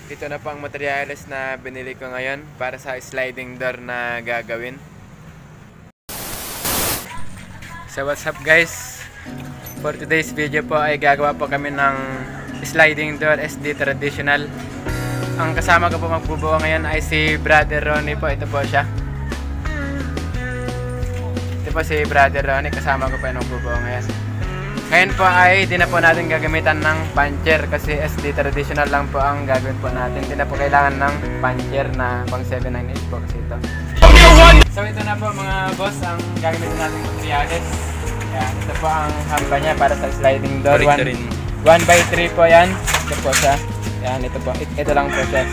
Ito na po ang materials na binili ko ngayon para sa sliding door na gagawin. So what's up guys? For today's video po ay gagawa po kami ng sliding door SD traditional. Ang kasama ko po magbubuo ngayon ay si Brother Ronnie po. Ito po siya. Ito po si Brother Ronnie, kasama ko po yung magbubuo ngayon. Ngayon po ay di na po natin gagamitan ng puncher kasi SD traditional lang po ang gagawin po natin. Di na po kailangan ng puncher na pang 798 po kasi ito. So ito na po mga boss ang gagamitin natin materials. Yan, ito po ang hamba niya para sa sliding door. 1x3 po yan. Ito po siya. Yan, ito po. Ito lang po siya.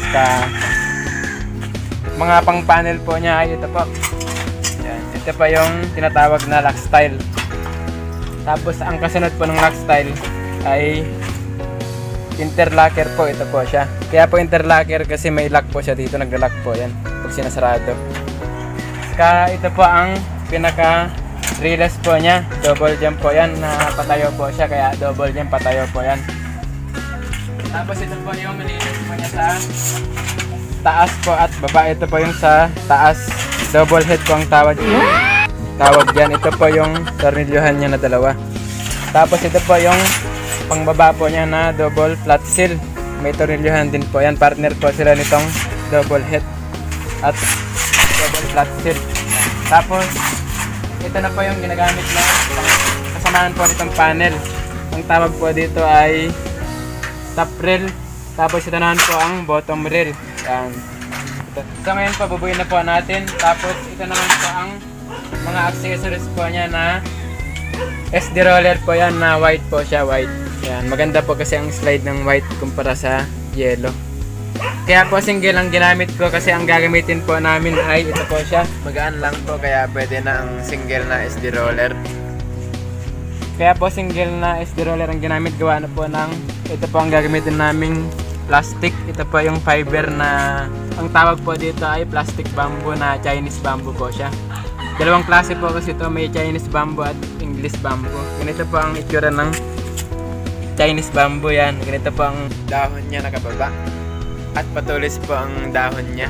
Mga pang panel po niya ay ito po. Yan, ito pa yung tinatawag na lock style. Tapos ang kasunod po ng lock style ay interlocker po. Ito po siya. Kaya po interlocker kasi may lock po siya dito. Nagla-lock po yan pag sinasarado. Saka ito po ang pinaka release po niya. Double jump po yan na patayo po siya. Kaya double jump patayo po yan. Tapos ito po yung release po niya sa taas po at baba. Ito po yung sa taas. Double head po ang tawag dyan. Ito po yung tornilyohan niya na dalawa. Tapos ito po yung pangbaba po niya na double flat seal. May tornilyohan din po yan. Partner po sila nitong double head at double flat seal. Tapos ito na po yung ginagamit na kasamaan po nitong panel. Ang tawag po dito ay top rail. Tapos ito naman po ang bottom rail. Yan. So ngayon po bubuin na po natin. Tapos ito naman po ang mga accessories po niya na SD roller po yan na white po siya, white. Yan, maganda po kasi ang slide ng white kumpara sa yellow. Kaya po single ang ginamit ko kasi ang gagamitin po namin ay ito po siya. Magaan lang po kaya pwede na ang single na SD roller. Kaya po single na SD roller ang ginamit, gawa na po ng ito po ang gagamitin naming plastic. Ito po yung fiber na ang tawag po dito ay plastic bamboo na Chinese bamboo po siya. Dalawang klase po kasi ito, may Chinese bamboo at English bamboo. Ganito po ang itsura ng Chinese bamboo yan. Ganito po ang dahon niya nakababa. At patulis po ang dahon niya.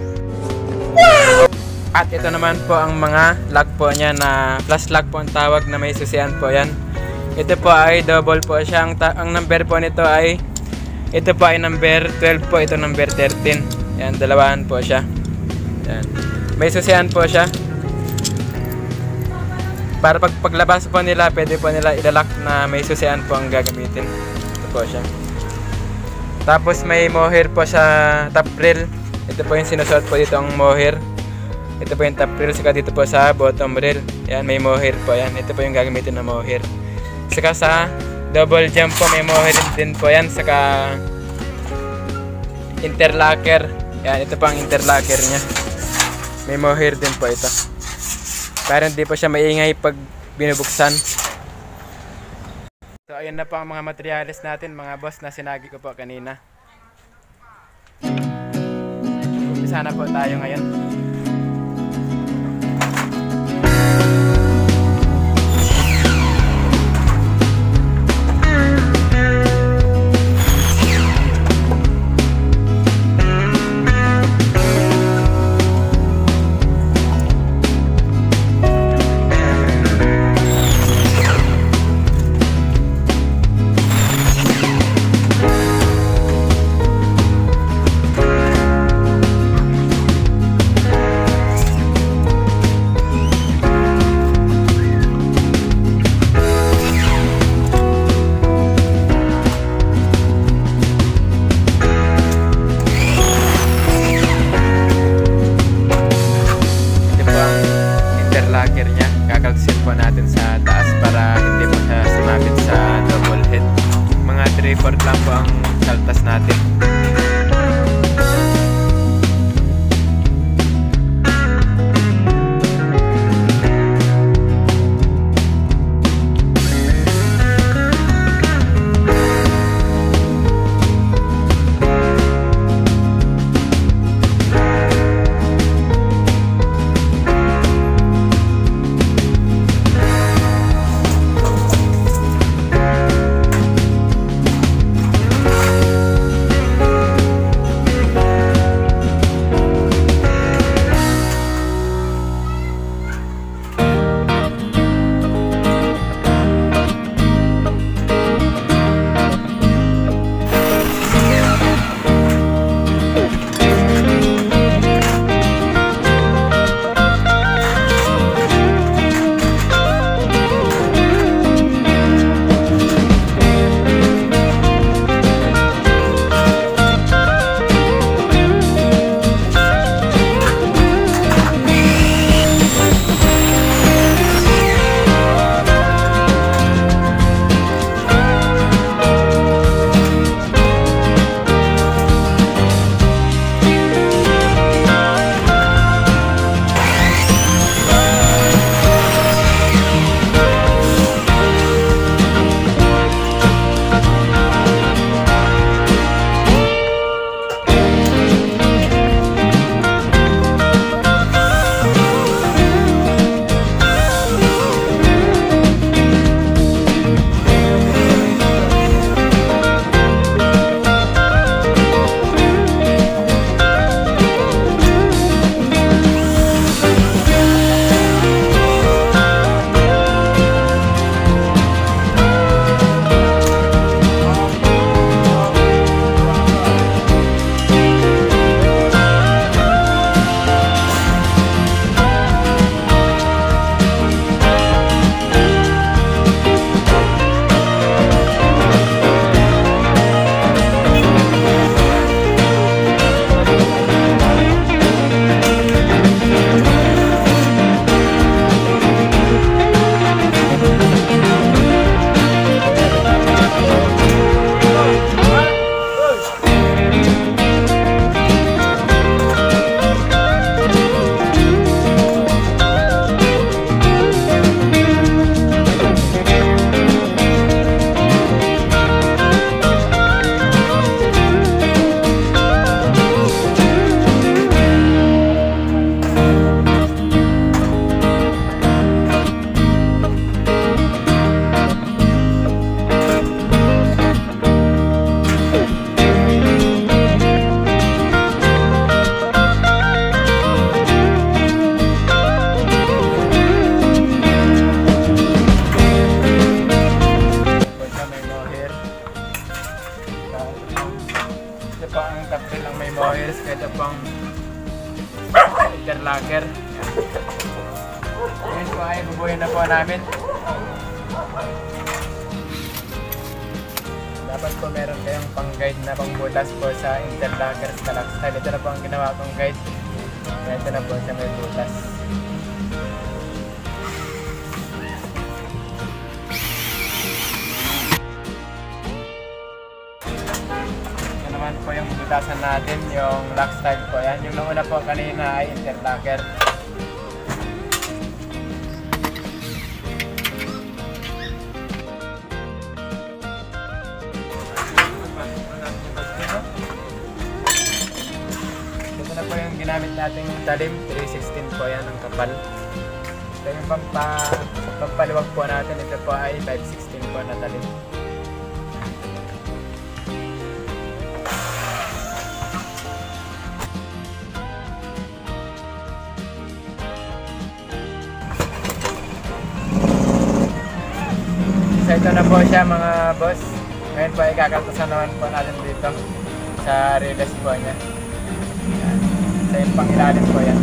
At ito naman po ang mga lock po niya na flash lock po ang tawag na may susian po yan. Ito po ay double po siya. Ang number po nito ay ito po ay number 12 po. Ito number 13. Yan, dalawahan po siya. Yan. May susian po siya. Para paglabas po nila, pwede po nila ilalock na may susian po ang gagamitin. Ito po siya. Tapos may mohair po sa top rail. Ito po yung sinusuot po dito ang mohair. Ito po yung top rail. Saka dito po sa bottom rail. Yan, may mohair po yan. Ito po yung gagamitin na mohair. Saka sa double jump po, may mohair din po yan. Saka interlocker. Yan, ito po ang interlocker niya. May mohair din po ito. Para hindi po siya maingay pag binubuksan. So ayun na po ang mga materials natin mga boss na sinagi ko po kanina. Umpisa na po tayo ngayon. Ito lang may moyers. Ito pang interlocker. Ngayon po ay bubuhin na po namin. Dapat po meron kayong pang-guide na pang-butas po sa interlocker sa lock style. Ito na po ang ginawa kong guide. Ito na po siya may butas. Ito naman po yung butasan natin, yung lock style po yan. Yung nauna po kanina ay interlocker. Ito na po yung ginamit nating talim, 316 po yan ang kapal. Ito yung pampaluwag po natin, ito po ay 516 po na talim. So ito na po siya mga boss. Ngayon po ay kakaltasan naman po natin dito sa release po niya. Yan. Sa yung pangilalim po yan.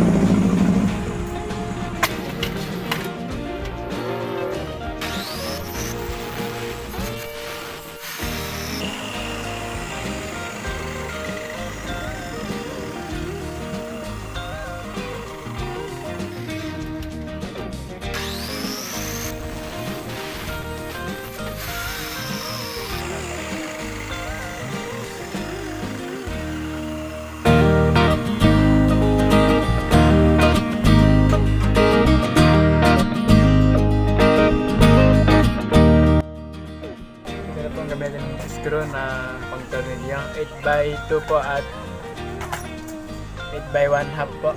Gamitin ng screw na pang tornilyo 8x2 po at 8x1/2 po.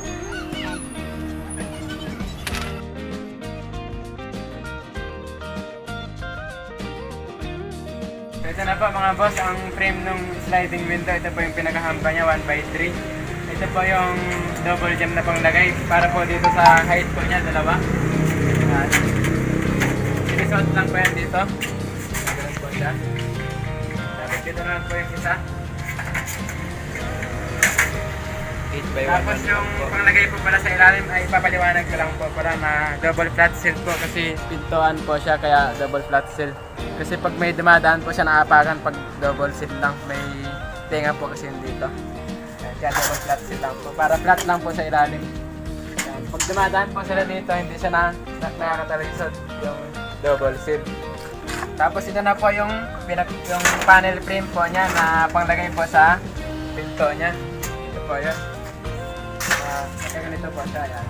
Ito na po mga boss ang frame ng sliding window. Ito po yung pinakahamba niya 1x3. Ito po yung double jam na panglagay para po dito sa height po niya, dalawa. Sinisot lang po yan dito. Ganun po siya. Dito naman po yung isa. 8x1. Tapos yung panglagay po pala sa ilalim ay ipapaliwanag ko lang po pala na double flat seal po kasi pintuan po siya kaya double flat seal. Kasi pag may dumadaan po siya naapakan pag double seal lang, may tenga po kasi yun dito. Kaya double flat seal lang po. Para flat lang po sa ilalim. Pag dumadaan po sila dito, hindi siya nakakatalisod yung double seal. Tapos ito na po yung panel frame po niya na panglagay po sa pinto niya. Ito po yun. Ganito po siya. Yan.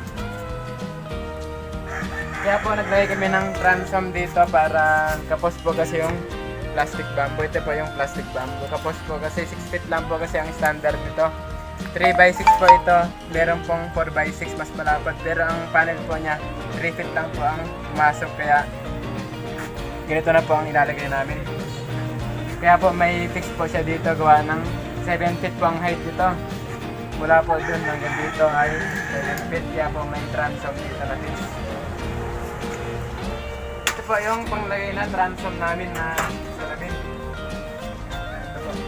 Kaya po naglagay kami ng transom dito para kapos po kasi yung plastic bamboo. Ito po yung plastic bamboo. Kapos po kasi 6 feet lang po kasi ang standard nito. 3x6 po ito. Meron pong 4x6 mas malapad. Pero ang panel po niya 3 feet lang po ang pumasok kaya ganito na po ang ilalagay namin. Kaya po may fix po siya dito gawa ng 7 feet po ang height dito. Mula po dun hanggang dito ay 7 feet. Kaya po may transom dito na fix. Ito po yung panglagay na transom namin na salamin. Ito po.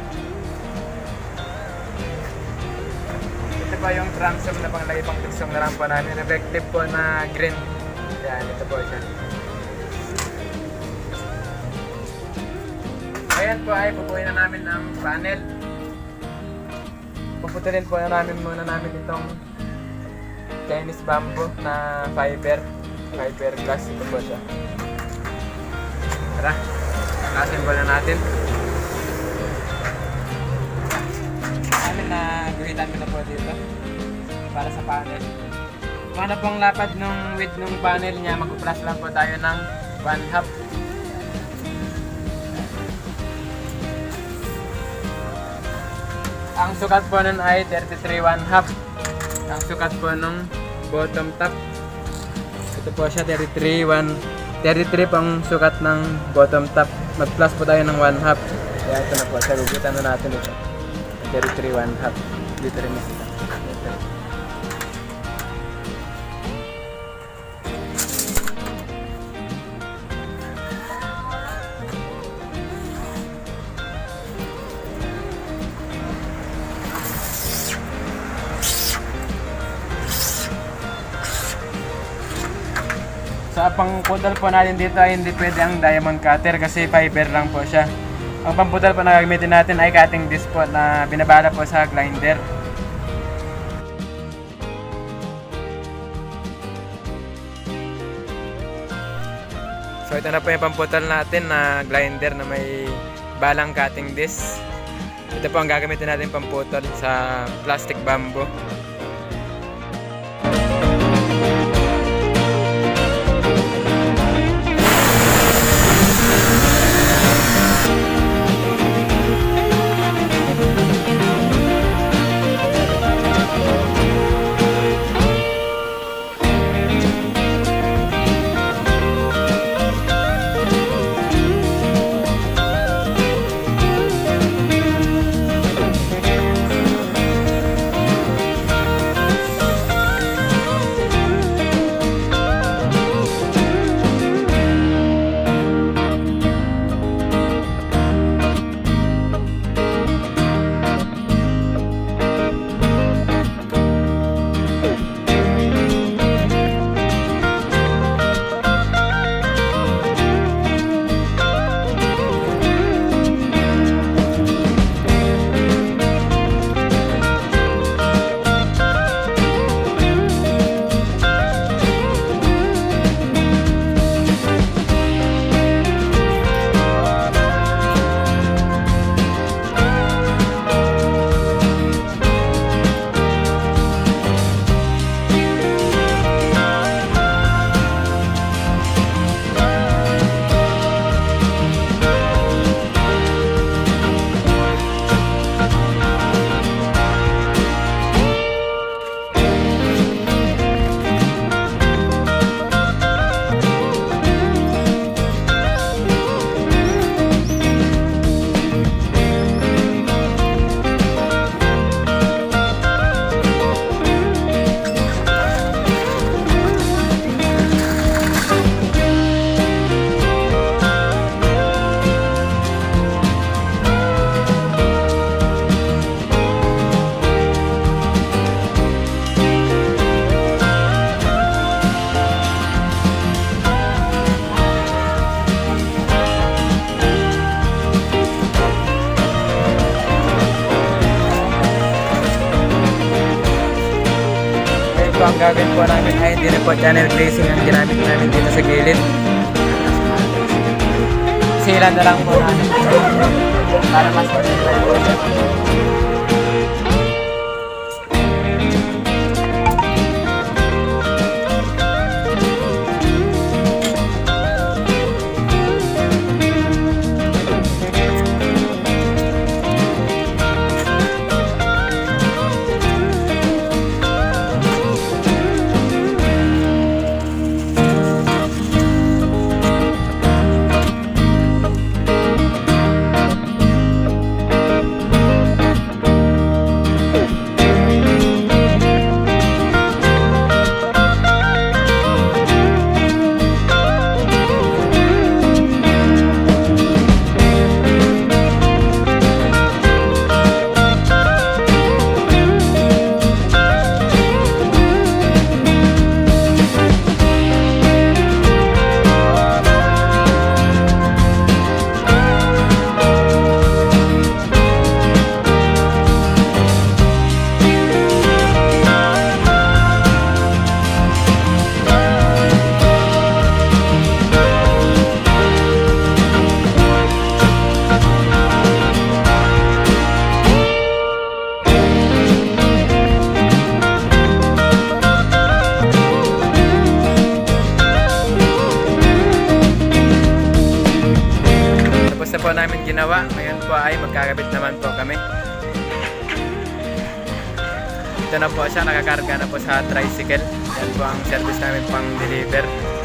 Ito po yung transom na panglagay pang tuksong na rampa namin. Reflective po na green. Yan, ito po siya. Ayan po ay pupuin na namin ang panel. Puputulin po na namin muna itong Chinese bamboo na fiber glass. Ito po siya. Tara, assemble na natin. Namin na guhitan ko na po dito para sa panel. Kung ano pong lapad ng width ng panel niya, mag-plus lang po tayo ng 1/2. Ang sukat po nun ay 33 1/2. Ang sukat po nung bottom top. Ito po siya 33 pang sukat ng bottom top. Mag-plus po tayo ng 1/2. Kaya ito na po siya. Gugutan na natin ito. 33 1/2. Dito rin ito. pang-putol po natin dito ay hindi pwede ang diamond cutter kasi fiber lang po siya. Ang pamputol po na gagamitin natin ay cutting disc po na binabala po sa grinder. So ito na po yung pamputol natin na grinder na may balang cutting disc. Ito po ang gagamitin natin pamputol sa plastic bamboo. Ang gagawin po namin ay hindi na po channel glazing ang ginamit namin dito sa gilid. Silan na lang po namin para mas matibay po siya. Po namin ginawa. Ngayon po ay magkakabit naman po kami. Ito na po siya, nakakarga na po sa tricycle. Yan po ang service namin pang deliver.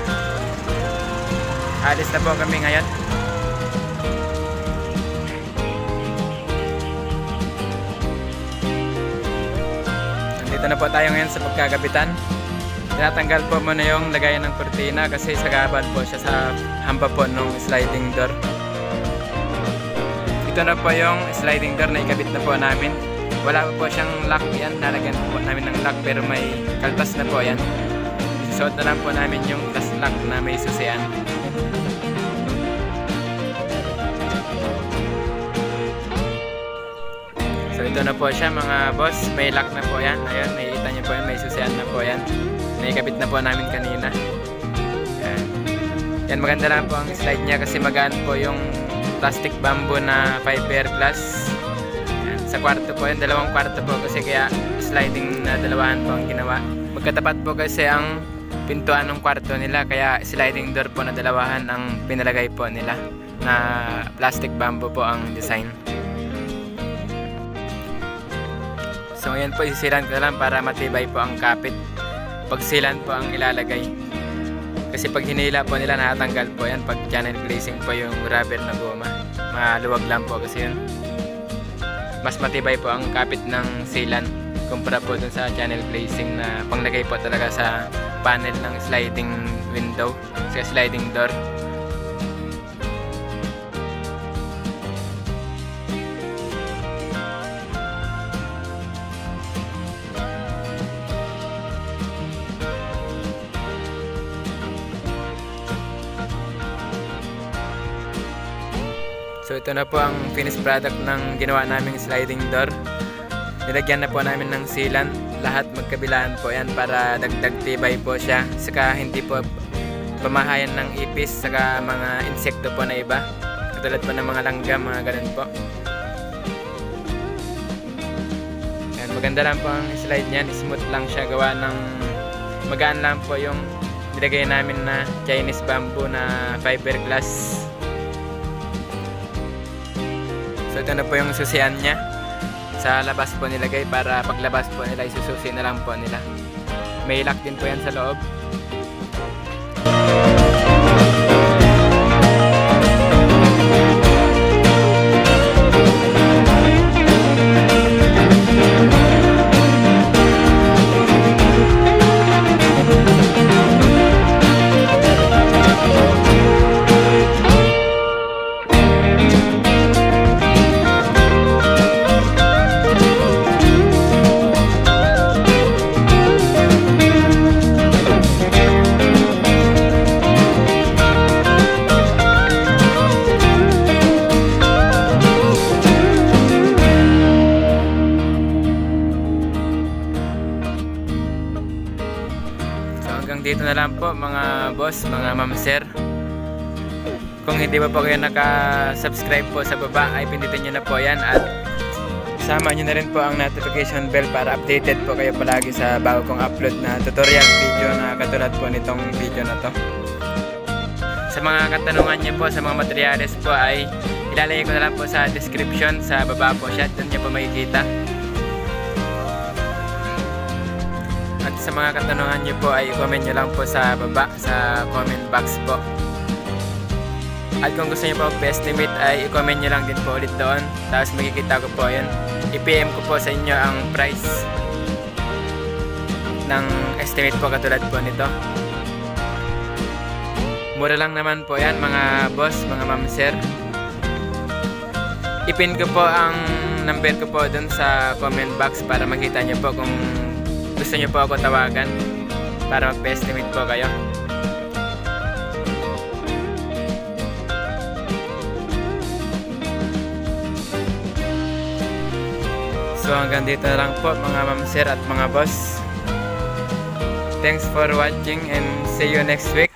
Alis na po kami ngayon. Nandito na po tayo ngayon sa pagkagabitan. Tinatanggal po muna yung lagayan ng kurtina kasi sagabal po siya sa hamba po ng sliding door. Ito na po yung sliding door na ikabit na po namin. Wala po siyang lock yan. Nalagyan po namin ng lock pero may kaltas na po yan. suot na lang po namin yung last lock na may susian. So ito na po siya mga boss, may lock na po yan. Ayun, nakikita niyo po yan, may susian na po yan. Naikabit na po namin kanina. Yan, maganda lang po ang slide niya kasi magaan po yung plastic bamboo na fiberglass. Yan, sa kwarto po yan, dalawang kwarto po kasi kaya sliding na dalawahan po ang ginawa. Magkatapat po kasi ang pintuan ng kwarto nila kaya sliding door po na dalawahan ang pinalagay po nila na plastic bamboo po ang design. So ngayon po sisilan ko na lang para matibay po ang kapit. Pagsilan po ang ilalagay. Kasi pag hinila po nila nakatanggal po yan pag channel glazing po yung rubber na goma. Maluwag lang po kasi yun. Mas matibay po ang kapit ng silan kumpara po dun sa channel glazing na panglagay po talaga sa panel ng sliding window, sa sliding door. So ito na po ang finished product ng ginawa naming sliding door. Nilagyan na po namin ng sealant. Lahat magkabilaan po yan para dagdag tibay po siya. Saka hindi po pamahayan ng ipis saka mga insekto po na iba. Katulad po ng mga langgam, mga ganun po. Yan, maganda lang po ang slide niyan. Smooth lang siya gawa ng magaan lang po yung nilagay namin na Chinese bamboo na fiberglass. So ito na po yung susian niya. Sa labas po nilagay para paglabas po nila isususi na lang po nila. May lock din po yan sa loob. Dito na lang po mga boss, mga ma'am sir. Kung hindi pa po kayo naka-subscribe po sa baba ay pindutin nyo na po yan at sama nyo na rin po ang notification bell para updated po kayo palagi sa bago kong upload na tutorial video na katulad po nitong video na to. Sa mga katanungan nyo po sa mga materials po ay ilalagay ko na lang po sa description sa baba po siya, doon nyo po makikita. At sa mga katanungan nyo po ay i-comment nyo lang po sa baba sa comment box po. At kung gusto nyo po pa-estimate ay i-comment nyo lang din po ulit doon. Tapos makikita ko po yun. I-PM ko po sa inyo ang price ng estimate po katulad po nito. Mura lang naman po yan mga boss, mga ma'am sir. I-pin ko po ang number ko po doon sa comment box para makita nyo po kung gusto nyo po ako tawagan para mag-estimate po kayo. So hanggang dito na lang po mga ma'am sir at mga boss. Thanks for watching and see you next week.